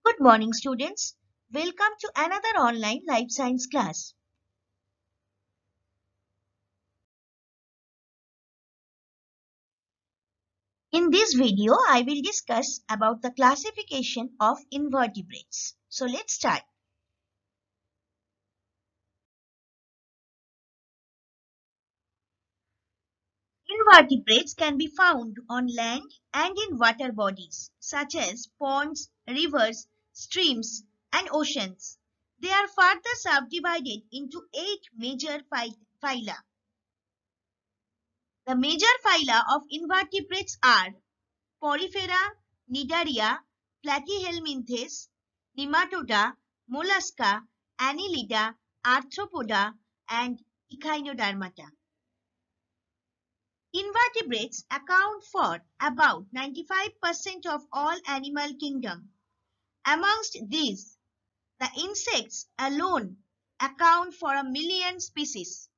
Good morning, students. Welcome to another online life science class. In this video, I will discuss about the classification of invertebrates. So let's start. Invertebrates can be found on land and in water bodies such as ponds, rivers, streams, and oceans. They are further subdivided into 8 major phyla. The major phyla of invertebrates are Porifera, Cnidaria, Platyhelminthes, Nematoda, Mollusca, Annelida, Arthropoda, and Echinodermata. Invertebrates account for about 95% of all animal kingdom. Amongst these, the insects alone account for 1 million species.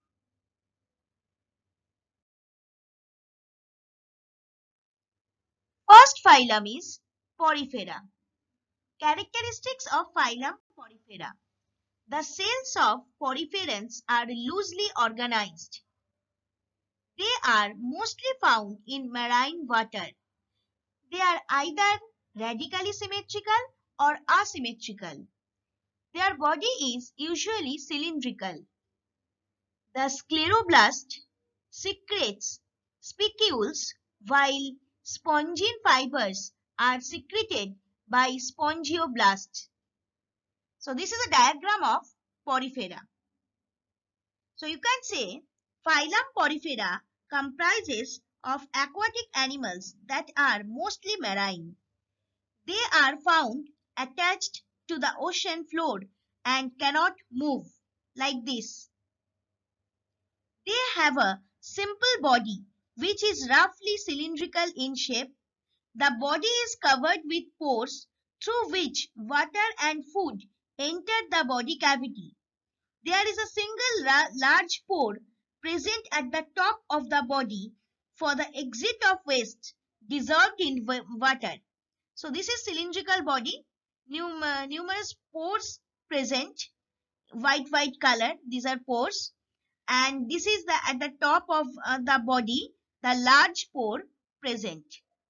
First phylum is Porifera. Characteristics of phylum Porifera. The cells of poriferans are loosely organized. They are mostly found in marine water. They are either radically symmetrical or asymmetrical. Their body is usually cylindrical. The scleroblast secretes spicules while spongin fibers are secreted by spongioblasts. So this is a diagram of Porifera. So you can say phylum Porifera comprises of aquatic animals that are mostly marine. They are found attached to the ocean floor and cannot move like this. They have a simple body which is roughly cylindrical in shape. The body is covered with pores through which water and food enter the body cavity. There is a single large pore present at the top of the body for the exit of waste dissolved in water. So this is cylindrical body, numerous pores present, white color, these are pores, and this is at the top of the body, the large pore present.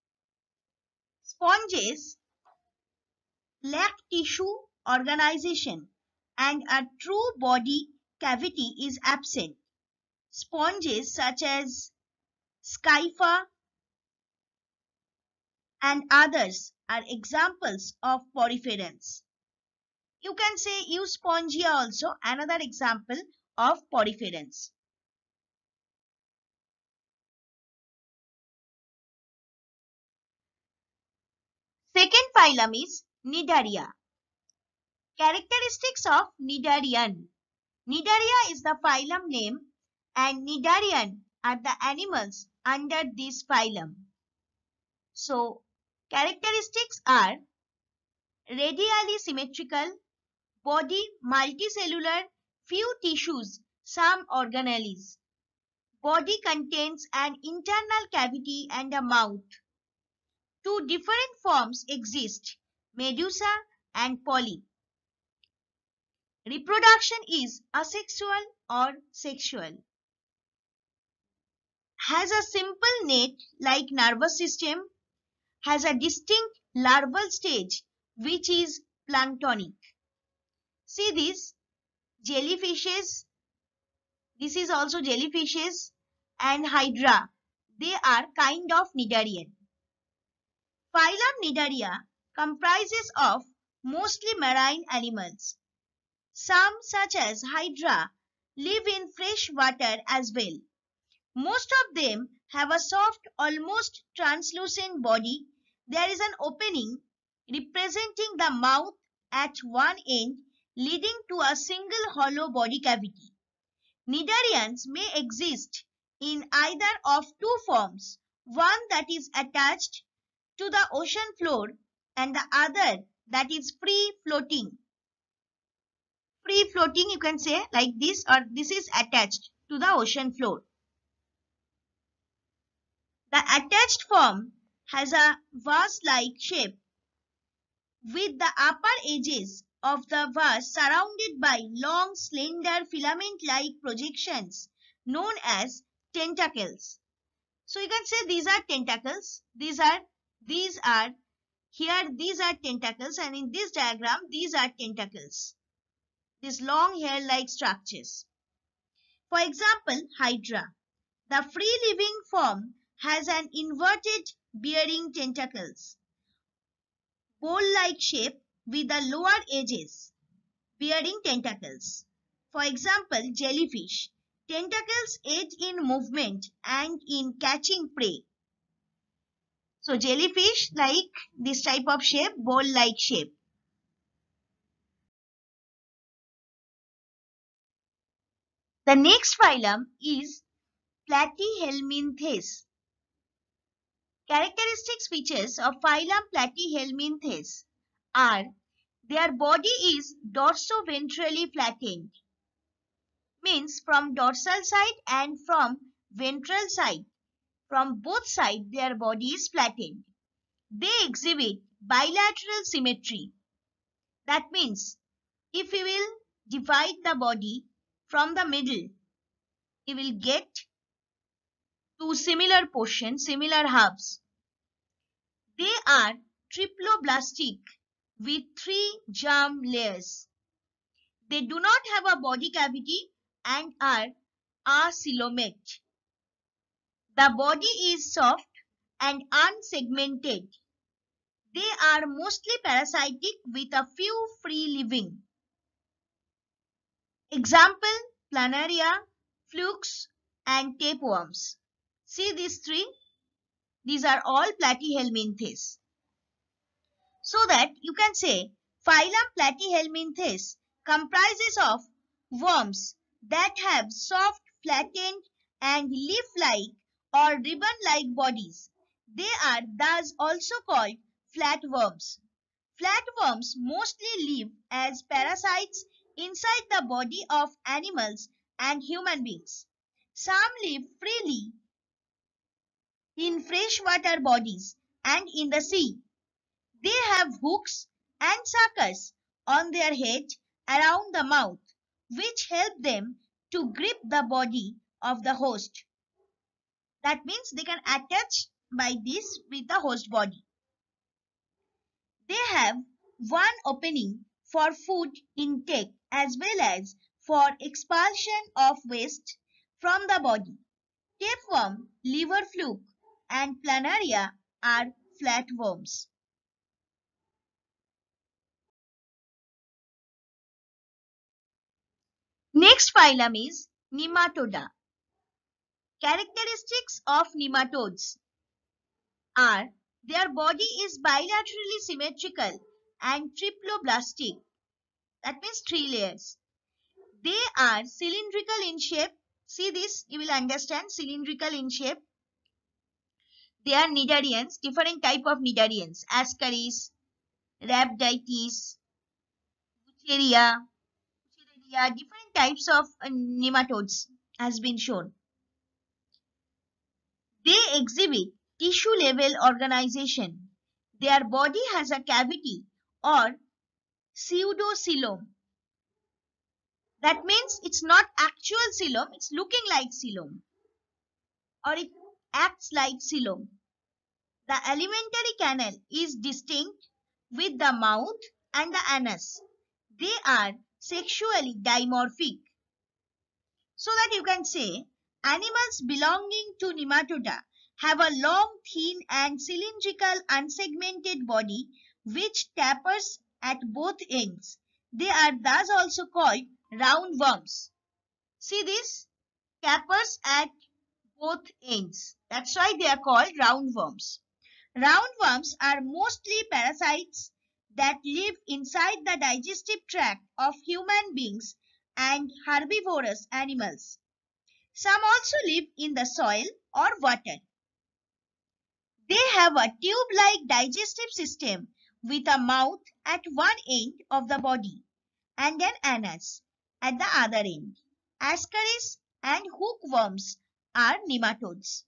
Sponges lack tissue organization and a true body cavity is absent. Sponges such as Scypha and others are examples of poriferans. You can say Euspongia also, another example of poriferans. Second phylum is Cnidaria. Characteristics of Cnidarian. Cnidaria is the phylum name and Cnidarian are the animals under this phylum. So, characteristics are radially symmetrical, body multicellular, few tissues, some organelles. Body contains an internal cavity and a mouth. Two different forms exist, medusa and polyp. Reproduction is asexual or sexual. Has a simple net-like nervous system. Has a distinct larval stage which is planktonic. See this, jellyfishes. This is also jellyfishes and hydra. They are kind of Cnidarian. Phylum Cnidaria comprises of mostly marine animals. Some, such as hydra, live in fresh water as well. Most of them have a soft, almost translucent body. There is an opening representing the mouth at one end, leading to a single hollow body cavity. Cnidarians may exist in either of two forms, one that is attached to the ocean floor and the other that is free floating. Free floating, you can say like this, or this is attached to the ocean floor. The attached form has a vase-like shape with the upper edges of the vase surrounded by long, slender, filament-like projections known as tentacles. So you can say these are tentacles. These are here these are tentacles, and in this diagram these are tentacles. These long hair-like structures. For example, Hydra. The free-living form has an inverted bearing tentacles, bowl-like shape with the lower edges bearing tentacles. For example, jellyfish. Tentacles aid in movement and in catching prey. So jellyfish like this type of shape, bowl-like shape. The next phylum is Platyhelminthes. Characteristic features of phylum Platyhelminthes are their body is dorso-ventrally flattened, means from dorsal side and from ventral side. From both sides their body is flattened. They exhibit bilateral symmetry. That means if we will divide the body from the middle, we will get two similar portions, similar halves. They are triploblastic with 3 germ layers. They do not have a body cavity and are acoelomate. The body is soft and unsegmented. They are mostly parasitic with a few free living. Example, planaria, flukes, and tapeworms. See these three? These are all Platyhelminthes. So that you can say phylum Platyhelminthes comprises of worms that have soft, flattened, and leaf-like or ribbon-like bodies. They are thus also called flatworms. Flatworms mostly live as parasites inside the body of animals and human beings. Some live freely in freshwater bodies and in the sea. They have hooks and suckers on their head around the mouth, which help them to grip the body of the host. That means they can attach by this with the host body. They have one opening for food intake as well as for expulsion of waste from the body. Tapeworm, liver fluke, and planaria are flatworms. Next phylum is Nematoda. Characteristics of nematodes are their body is bilaterally symmetrical and triploblastic. That means 3 layers. They are cylindrical in shape. See this, you will understand, cylindrical in shape. They are cnidarians, different type of cnidarians, Ascaris, Rhabditis, Wucheria, different types of nematodes has been shown. They exhibit tissue level organization. Their body has a cavity or pseudocoelom. That means it's not actual coelom, it's looking like coelom, or it acts like coelom. The alimentary canal is distinct with the mouth and the anus. They are sexually dimorphic. So that you can say animals belonging to Nematoda have a long, thin and cylindrical unsegmented body which tapers at both ends. They are thus also called roundworms. See this? Tapers at both ends. That's why they are called roundworms. Roundworms are mostly parasites that live inside the digestive tract of human beings and herbivorous animals. Some also live in the soil or water. They have a tube-like digestive system with a mouth at one end of the body and an anus at the other end. Ascaris and hookworms are nematodes.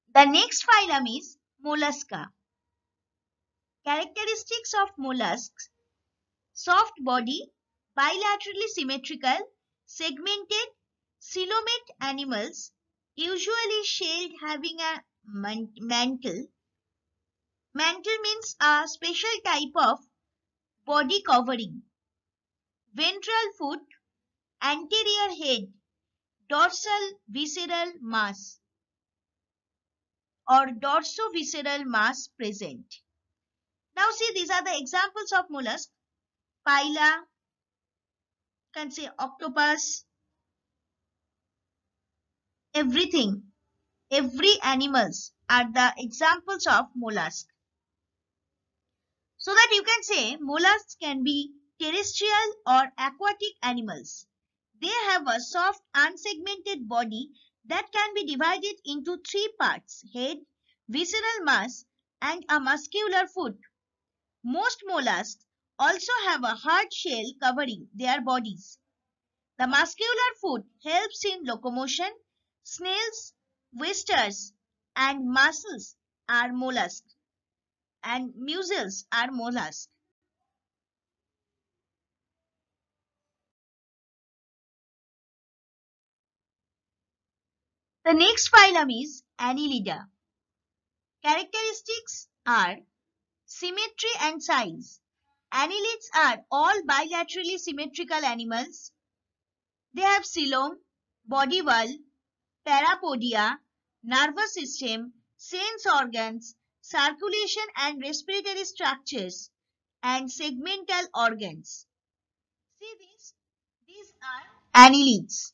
The next phylum is Mollusca. Characteristics of mollusks: soft body, bilaterally symmetrical, segmented, coelomate animals, usually shelled, having a mantle. Mantle means a special type of body covering. Ventral foot, anterior head, dorsal visceral mass or dorsovisceral mass present. Now see, these are the examples of mollusks. Phyla, can say octopus, everything, every animals are the examples of mollusk. So that you can say mollusks can be terrestrial or aquatic animals. They have a soft unsegmented body that can be divided into three parts: head, visceral mass, and a muscular foot. Most mollusks also have a hard shell covering their bodies. The muscular foot helps in locomotion. Snails, oysters, and mussels are mollusks, and mussels are mollusks. The next phylum is Annelida. Characteristics are symmetry and size. Annelids are all bilaterally symmetrical animals. They have coelom, body wall, parapodia, nervous system, sense organs, circulation and respiratory structures, and segmental organs. See this? These are annelids.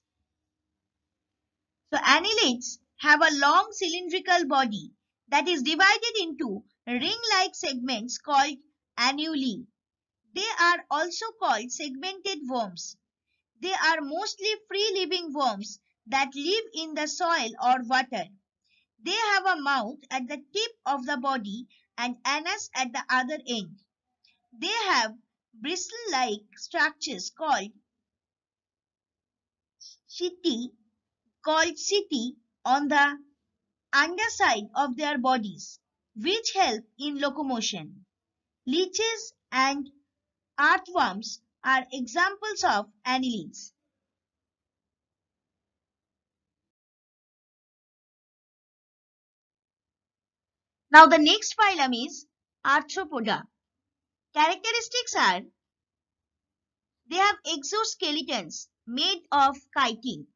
So annelids have a long cylindrical body that is divided into ring-like segments called annuli. They are also called segmented worms. They are mostly free-living worms that live in the soil or water. They have a mouth at the tip of the body and anus at the other end. They have bristle-like structures called setae on the underside of their bodies, which help in locomotion. Leeches and earthworms are examples of annelids. Now the next phylum is Arthropoda. Characteristics are they have exoskeletons made of chitin,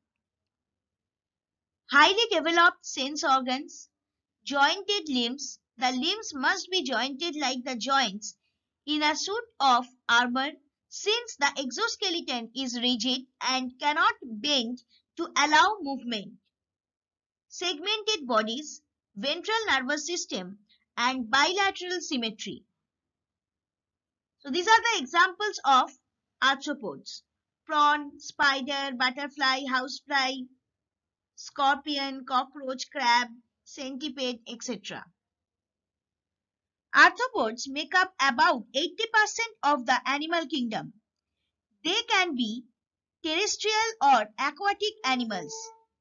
highly developed sense organs, jointed limbs. The limbs must be jointed like the joints in a suit of armor, since the exoskeleton is rigid and cannot bend to allow movement. Segmented bodies, ventral nervous system, and bilateral symmetry. So these are the examples of arthropods: prawn, spider, butterfly, housefly, scorpion, cockroach, crab, centipede, etc. Arthropods make up about 80% of the animal kingdom. They can be terrestrial or aquatic animals.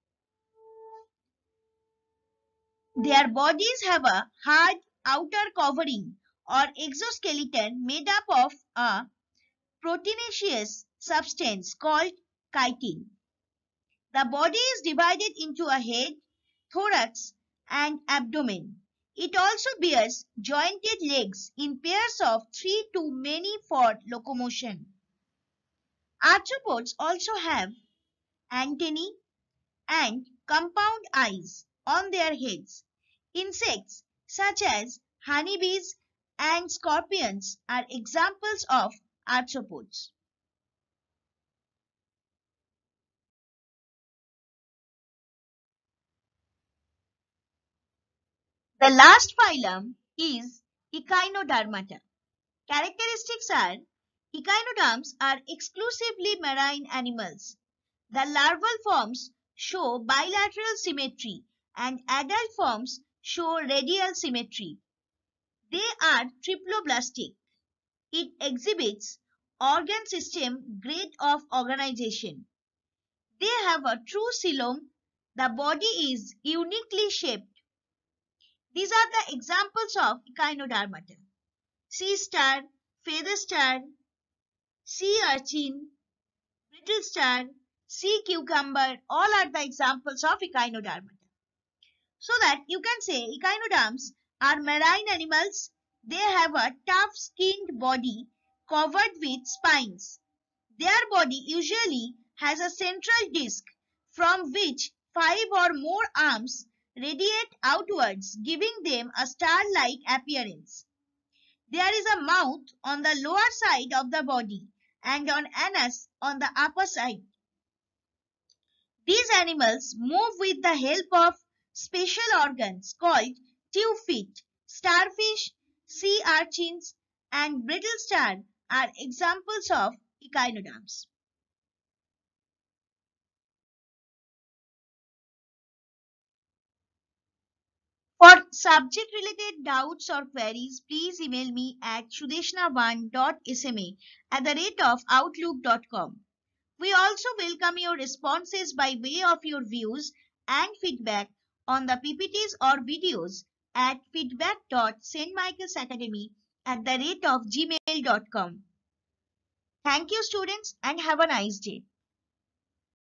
Their bodies have a hard outer covering or exoskeleton made up of a proteinaceous substance called chitin. The body is divided into a head, thorax, and abdomen. It also bears jointed legs in pairs of 3 to many for locomotion. Arthropods also have antennae and compound eyes on their heads. Insects such as honeybees and scorpions are examples of arthropods. The last phylum is Echinodermata. Characteristics are echinoderms are exclusively marine animals. The larval forms show bilateral symmetry and adult forms show radial symmetry. They are triploblastic. It exhibits organ system grade of organization. They have a true coelom. The body is uniquely shaped. These are the examples of Echinodermata. Sea star, feather star, sea urchin, brittle star, sea cucumber, all are the examples of Echinodermata. So that you can say echinoderms are marine animals. They have a tough skinned body covered with spines. Their body usually has a central disc from which 5 or more arms radiate outwards, giving them a star-like appearance. There is a mouth on the lower side of the body and an anus on the upper side. These animals move with the help of special organs called tube feet. Starfish, sea urchins, and brittle star are examples of echinoderms. For subject-related doubts or queries, please email me at sudeshna1.sma@outlook.com. We also welcome your responses by way of your views and feedback on the PPTs or videos at feedback.stmichaelsacademy@gmail.com. Thank you, students, and have a nice day.